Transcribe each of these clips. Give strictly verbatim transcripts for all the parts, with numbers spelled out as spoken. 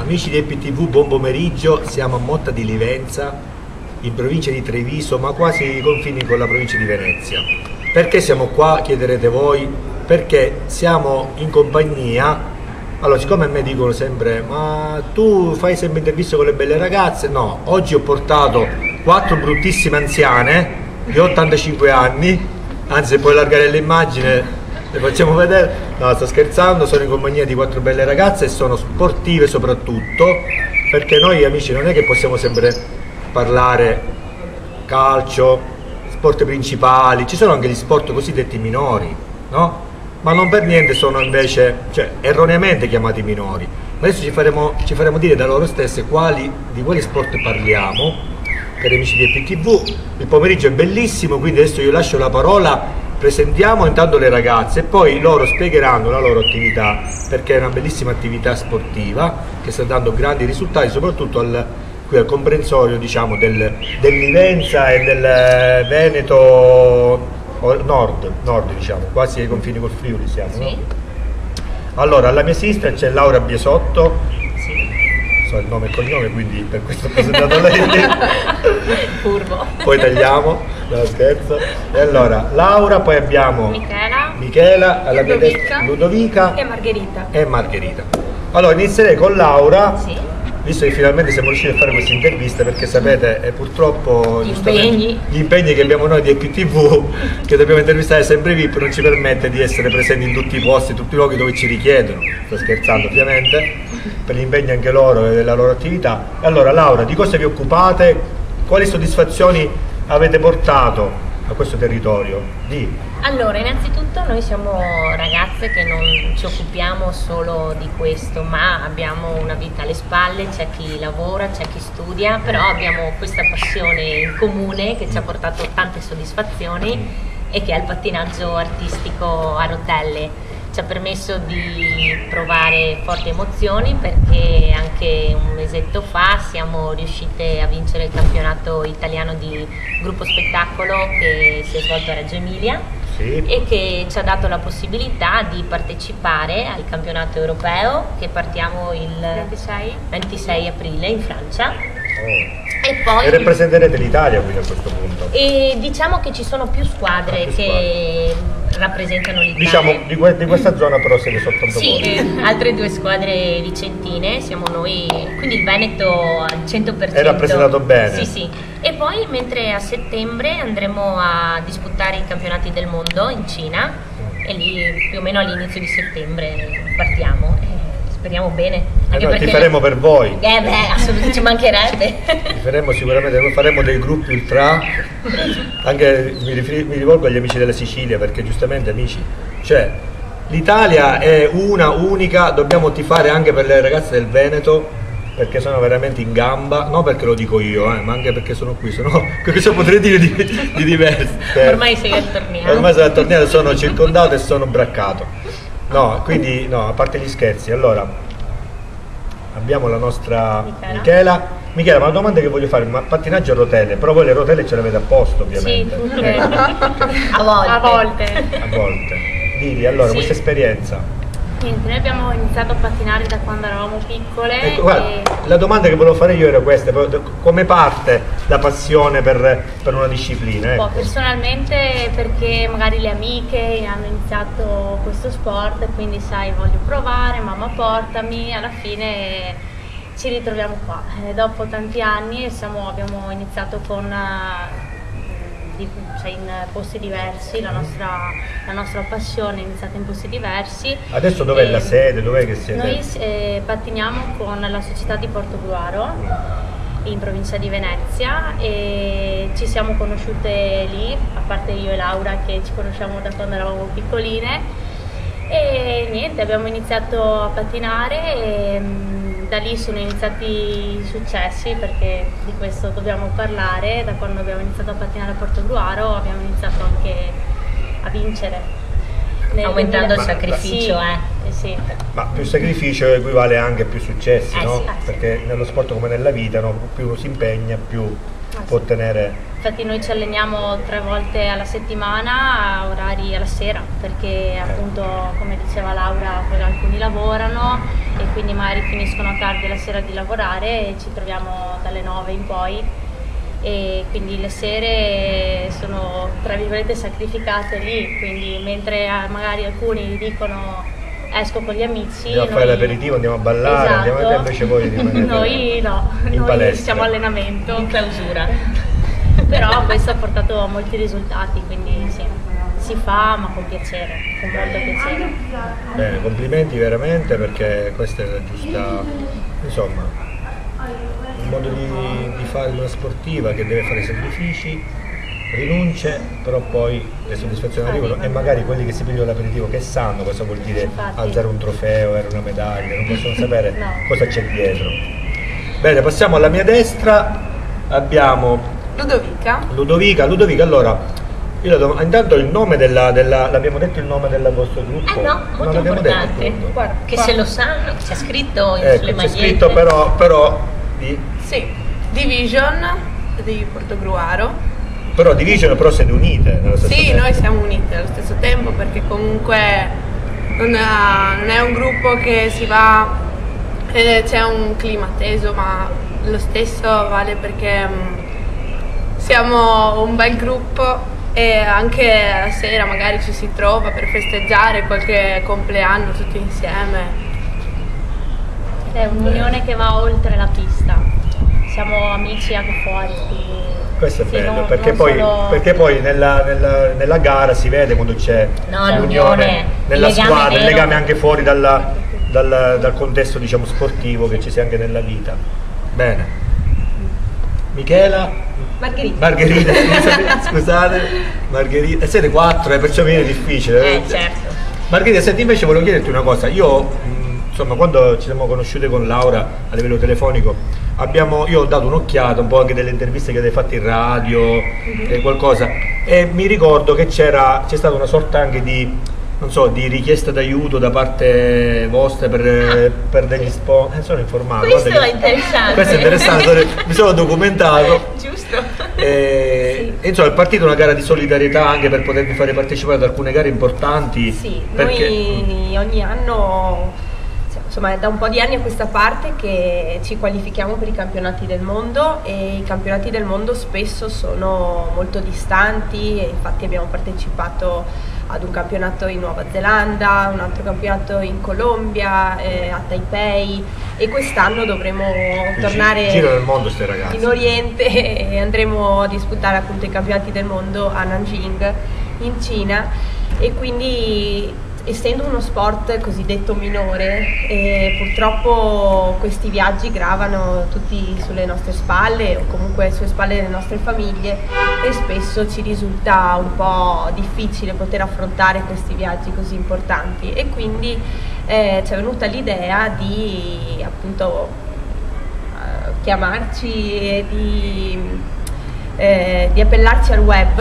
Amici di E P T V, buon pomeriggio, siamo a Motta di Livenza, in provincia di Treviso, ma quasi ai confini con la provincia di Venezia. Perché siamo qua, chiederete voi? Perché siamo in compagnia, allora siccome a me dicono sempre, ma tu fai sempre interviste con le belle ragazze? No, oggi ho portato quattro bruttissime anziane di ottantacinque anni, anzi se puoi allargare l'immagine le facciamo vedere. No, sto scherzando, sono in compagnia di quattro belle ragazze e sono sportive soprattutto, perché noi amici non è che possiamo sempre parlare calcio, sport principali, ci sono anche gli sport cosiddetti minori, no? Ma non per niente sono invece, cioè erroneamente chiamati minori. Adesso ci faremo, ci faremo dire da loro stesse quali, di quali sport parliamo, cari amici di E P T V. Il pomeriggio è bellissimo, quindi adesso io lascio la parola. Presentiamo intanto le ragazze e poi loro spiegheranno la loro attività, perché è una bellissima attività sportiva che sta dando grandi risultati, soprattutto al, qui al comprensorio, diciamo, del, del Livenza e del Veneto nord, nord diciamo, quasi ai confini col Friuli siamo, sì. No? Allora, alla mia sinistra c'è Laura Biesotto, sì. So il nome e cognome, quindi per questo ho presentato lei. Furbo. Poi tagliamo, no scherzo. E allora, Laura, poi abbiamo Michela, Michela alla mia Ludovica, destra, Ludovica e Margherita. E Margherita. Allora, inizierei con Laura, sì. Visto che finalmente siamo riusciti a fare questa intervista, perché sapete, è purtroppo gli impegni. gli impegni che abbiamo noi di E P T V, che dobbiamo intervistare sempre V I P, non ci permette di essere presenti in tutti i posti, in tutti i luoghi dove ci richiedono. Sto scherzando ovviamente, per gli impegni anche loro e della loro attività. Allora Laura, di cosa vi occupate? Quali soddisfazioni avete portato a questo territorio? Di. Allora, innanzitutto noi siamo ragazze che non ci occupiamo solo di questo, ma abbiamo una vita alle spalle, c'è chi lavora, c'è chi studia, però abbiamo questa passione in comune che ci ha portato tante soddisfazioni e che è il pattinaggio artistico a rotelle. Ci ha permesso di provare forti emozioni, perché anche un mesetto fa siamo riuscite a vincere il campionato italiano di gruppo spettacolo che si è svolto a Reggio Emilia, sì. E che ci ha dato la possibilità di partecipare al campionato europeo che partiamo il ventisei, ventisei aprile in Francia. Oh. E poi e rappresenterete l'Italia quindi a questo punto? E diciamo che ci sono più squadre ah, più che squadre. rappresentano l'Italia. Diciamo di, que di questa zona però siete soltanto sì, voi. Sì, altre due squadre vicentine, siamo noi, quindi il Veneto al cento per cento. È rappresentato bene. Sì, sì. E poi mentre a settembre andremo a disputare i campionati del mondo in Cina e lì più o meno all'inizio di settembre partiamo. Speriamo bene. Anche eh no, ti faremo per voi. Eh beh, assolutamente ci mancherebbe. Ti faremo sicuramente, faremo dei gruppi ultra, anche mi, mi rivolgo agli amici della Sicilia, perché giustamente amici, cioè l'Italia è una, unica, dobbiamo tifare anche per le ragazze del Veneto, perché sono veramente in gamba, non perché lo dico io, eh, ma anche perché sono qui, sono, cosa potrei dire di, di diverso. Ormai sei attorniato. Ormai sei attorniato, sono circondato e sono braccato. No, quindi no, a parte gli scherzi, allora abbiamo la nostra Michela. Michela, Michela, ma la domanda che voglio fare, ma pattinaggio a rotelle, però voi le rotelle ce l'avete a posto ovviamente. Sì, eh. a volte. A volte. A volte. Vivi, allora, sì. Questa esperienza. Niente, noi abbiamo iniziato a pattinare da quando eravamo piccole. Ecco, guarda, e... la domanda che volevo fare io era questa, come parte la passione per, per una disciplina? Ecco. Boh, personalmente perché magari le amiche hanno iniziato questo sport e quindi sai, voglio provare, mamma portami, alla fine ci ritroviamo qua. E dopo tanti anni siamo, abbiamo iniziato con... Di, cioè in posti diversi, la nostra, la nostra passione è iniziata in posti diversi. Adesso dov'è la sede? Dov'è che siete? Noi eh, pattiniamo con la società di Portogruaro in provincia di Venezia e ci siamo conosciute lì, a parte io e Laura che ci conosciamo da quando eravamo piccoline, e niente, abbiamo iniziato a pattinare e da lì sono iniziati i successi, perché di questo dobbiamo parlare. Da quando abbiamo iniziato a pattinare a Portogruaro abbiamo iniziato anche a vincere. Aumentando il sacrificio, sì, eh. Sì. Ma più sacrificio equivale anche a più successi, eh, no? Sì, perché sì. Nello sport come nella vita, no? Più uno si impegna, più ah, può sì. ottenere. Infatti noi ci alleniamo tre volte alla settimana a orari alla sera, perché appunto come diceva Laura alcuni lavorano e quindi magari finiscono tardi la sera di lavorare e ci troviamo dalle nove in poi, e quindi le sere sono tra virgolette sacrificate lì, quindi mentre magari alcuni dicono esco con gli amici, andiamo a fare l'aperitivo, andiamo a ballare, esatto. andiamo a invece voi rimanete noi no, in noi palestra. siamo allenamento In clausura. però questo ha portato a molti risultati, quindi sì, si fa ma con piacere, con molto piacere. Bene, complimenti veramente, perché questa è la giusta, insomma, il modo di, di fare una sportiva che deve fare sacrifici, rinunce, però poi le soddisfazioni arrivano, e magari quelli che si pigliano l'aperitivo, che sanno cosa vuol dire Infatti. alzare un trofeo, era una medaglia, non possono sapere No. cosa c'è dietro. Bene, passiamo alla mia destra, abbiamo Ludovica. Ludovica. Ludovica, allora, io la do- intanto il nome della, della, l'abbiamo detto il nome del vostro gruppo? Eh no, molto non l'abbiamo detto, importante. appunto. Guarda, Che qua. se lo sanno, c'è scritto in- Ecco, sulle c'è magliette. scritto però, però, di, Sì, Division di Portogruaro. però Division, però siete unite nello stesso Sì, tempo. noi siamo uniti allo stesso tempo perché comunque non è, non è un gruppo che si va, eh, c'è un clima teso, ma lo stesso vale perché mh, siamo un bel gruppo e anche la sera magari ci si trova per festeggiare qualche compleanno tutti insieme. È un'unione che va oltre la pista, siamo amici anche fuori, quindi Questo è sì, bello, non- perché, non poi, solo- perché poi nella, nella- nella gara si vede quando c'è No, l'unione l'unione, nella il legame squadra, il vero. legame anche fuori dalla- dal, dal contesto, diciamo, sportivo che ci sia anche nella vita. Bene. Michela? Margherita. Margherita, scusate, scusate, Margherita, e siete quattro, eh, perciò mi viene difficile. Eh, certo. Margherita, senti, invece volevo chiederti una cosa. Io, mh, insomma, quando ci siamo conosciute con Laura a livello telefonico, abbiamo, io ho dato un'occhiata, un po' anche delle interviste che avete fatto in radio, eh, qualcosa, e mi ricordo che c'era, c'è stata una sorta anche di, non so, di richiesta d'aiuto da parte vostra per, per degli sponsor. Eh, sono informato. Questo guarda è che- interessante. Questo è interessante, mi sono documentato. Giusto. E, e insomma, è partita una gara di solidarietà anche per potervi fare partecipare ad alcune gare importanti. Sì, perché- noi ogni anno, insomma è da un po' di anni a questa parte che ci qualifichiamo per i campionati del mondo, e i campionati del mondo spesso sono molto distanti, e infatti abbiamo partecipato ad un campionato in Nuova Zelanda, un altro campionato in Colombia, eh, a Taipei, e quest'anno dovremo tornare Giro del mondo ste ragazzi. in Oriente e andremo a disputare appunto i campionati del mondo a Nanjing in Cina, e quindi essendo uno sport cosiddetto minore, eh, purtroppo questi viaggi gravano tutti sulle nostre spalle o comunque sulle spalle delle nostre famiglie, e spesso ci risulta un po' difficile poter affrontare questi viaggi così importanti, e quindi eh, ci è venuta l'idea di appunto eh, chiamarci e di, eh, di appellarci al web.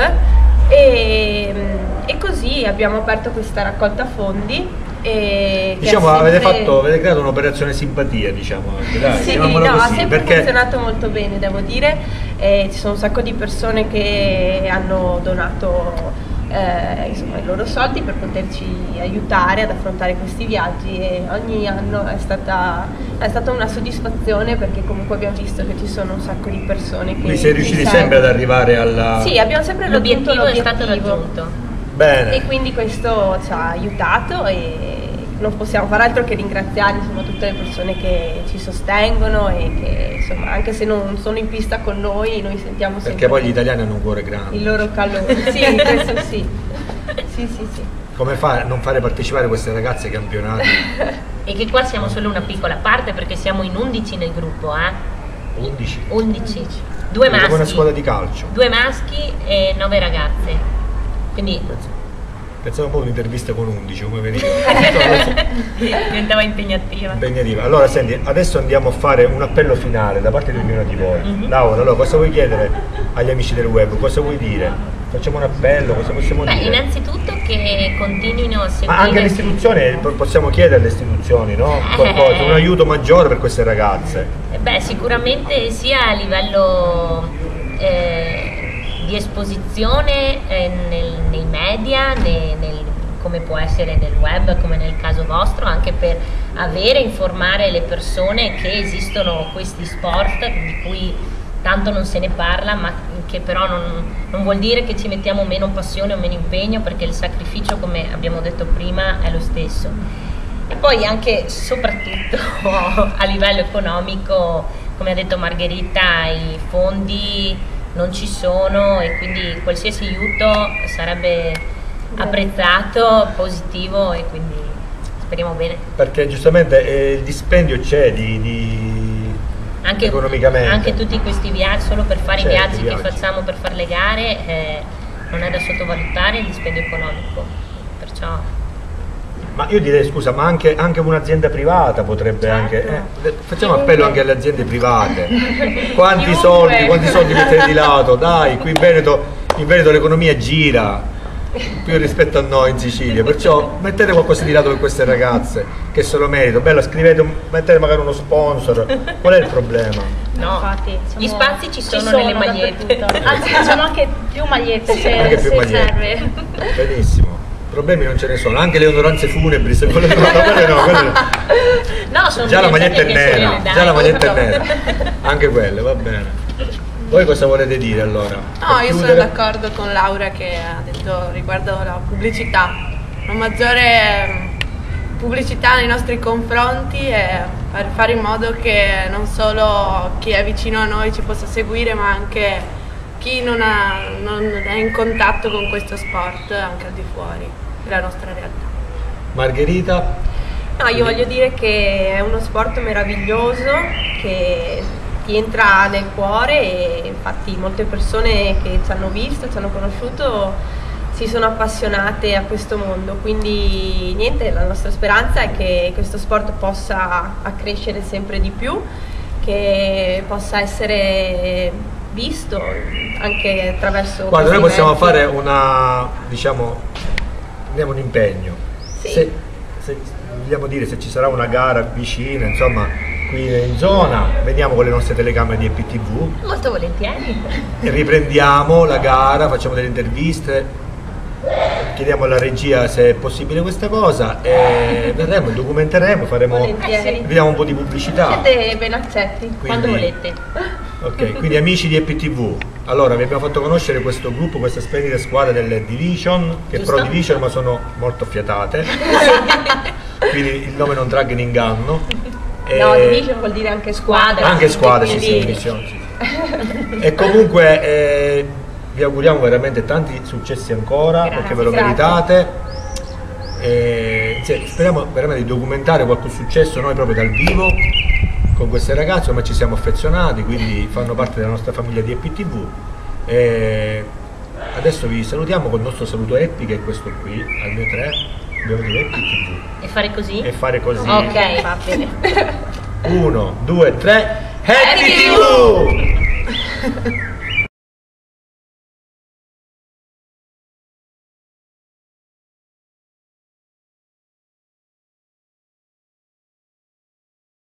E, e così abbiamo aperto questa raccolta fondi. E che Diciamo, ha avete, sempre- fatto, avete creato un'operazione simpatia, diciamo, anche, dai, Sì, chiamiamola no, ha così, sempre perché funzionato molto bene, devo dire. Eh, ci sono un sacco di persone che hanno donato eh, insomma, i loro soldi per poterci aiutare ad affrontare questi viaggi, e ogni anno è stata, è stata una soddisfazione, perché comunque abbiamo visto che ci sono un sacco di persone che quindi sei riusciti ci sempre ad seguono. arrivare alla... Sì, abbiamo sempre raggiunto L'obiettivo è stato l'obiettivo. raggiunto. Bene. E quindi questo ci ha aiutato, e non possiamo far altro che ringraziare insomma, tutte le persone che ci sostengono, e che insomma, anche se non sono in pista con noi, noi sentiamo sempre Perché poi gli italiani hanno un cuore grande. il loro calore. Sì, questo sì. Sì, sì, sì. Come fa a non fare partecipare queste ragazze ai campionati? E che qua siamo solo una piccola parte, perché siamo in undici nel gruppo, eh? undici. undici. Due Come una maschi. squadra di calcio. Due maschi e nove ragazze. Quindi Pensavo un po' un'intervista con undici, come veniva. diventava impegnativa. Impegnativa. Allora, senti, adesso andiamo a fare un appello finale da parte di ognuno di voi. Mhm. Laura, allora, cosa vuoi chiedere agli amici del web? Cosa vuoi dire? Facciamo un appello, cosa possiamo Beh, dire? innanzitutto che continuino a seguire. Ma anche alle istituzioni, po- possiamo chiedere alle istituzioni, no? Qualcosa, un aiuto maggiore per queste ragazze. Eh Beh, sicuramente sia a livello eh, di esposizione eh, nel- nei media, ne- nel- come può essere nel web, come nel caso vostro, anche per avere, informare le persone che esistono questi sport di cui tanto non se ne parla, ma che però non, non vuol dire che ci mettiamo meno passione o meno impegno, perché il sacrificio, come abbiamo detto prima, è lo stesso. E poi anche, soprattutto a livello economico, come ha detto Margherita, i fondi non ci sono e quindi qualsiasi aiuto sarebbe apprezzato, positivo, e quindi speriamo bene. Perché giustamente eh, il dispendio c'è di, di anche, economicamente. Anche tutti questi viaggi, solo per fare certo, i viaggi, viaggi che facciamo per fare le gare, eh, non è da sottovalutare il dispendio economico. Perciò... Ma io direi, scusa, ma anche, anche un'azienda privata potrebbe certo. anche... Eh, facciamo Chiunque. appello anche alle aziende private. Quanti Chiunque. soldi, quanti soldi mettete di lato? Dai, qui in Veneto, in Veneto l'economia gira più rispetto a noi in Sicilia, perciò mettete qualcosa di lato per queste ragazze che se lo meritano. Bello, scrivete, mettete magari uno sponsor. Qual è il problema? No, infatti, gli siamo, spazi ci sono, ci sono nelle magliette. dappertutto. Anzi, facciamo anche più magliette se, Anche più se magliette. serve. Benissimo. Problemi non ce ne sono, anche le onoranze funebri, se quelle no, quelle no, quelle no. No, sono Già la maglietta è piacevoli, nera, dai. già la maglietta è nera, anche quelle, va bene. Voi cosa volete dire allora? No, Per io sono chiudere? d'accordo con Laura che ha detto riguardo la pubblicità. Una maggiore pubblicità nei nostri confronti e per fare in modo che non solo chi è vicino a noi ci possa seguire, ma anche chi non, ha, non è in contatto con questo sport anche al di fuori della nostra realtà. Margherita? No, io voglio dire che è uno sport meraviglioso che ti entra nel cuore e infatti molte persone che ci hanno visto, ci hanno conosciuto si sono appassionate a questo mondo, quindi niente, la nostra speranza è che questo sport possa accrescere sempre di più, che possa essere visto anche attraverso... Guarda, noi questi possiamo eventi. fare una, diciamo, diamo un impegno. Sì. Se, se vogliamo dire se ci sarà una gara vicina, insomma, qui in zona, veniamo con le nostre telecamere di E P T V Molto volentieri. e riprendiamo la gara, facciamo delle interviste, chiediamo alla regia se è possibile questa cosa e verremo, documenteremo, faremo, Volentieri. vediamo un po' di pubblicità. Siete ben accetti. Quando Quindi- volete. Ok, quindi amici di E P T V, allora vi abbiamo fatto conoscere questo gruppo, questa splendida squadra delle Division, che Giusto. Pro Division ma sono molto affiatate, quindi il nome non tragga in inganno. No, E- division vuol dire anche squadra. anche squadre, sì, quindi- sì, division, sì. E comunque eh, vi auguriamo veramente tanti successi ancora, Grazie, perché ve lo grazie. meritate. E, sì, speriamo veramente di documentare qualche successo noi proprio dal vivo con queste ragazze, ma ci siamo affezionati, quindi fanno parte della nostra famiglia di E P T V. E adesso vi salutiamo con il nostro saluto Happy, che è questo qui, al mio tre, dobbiamo dire E P T V E fare così? e fare così. Ok, va bene. Uno, due, tre, Happy T V!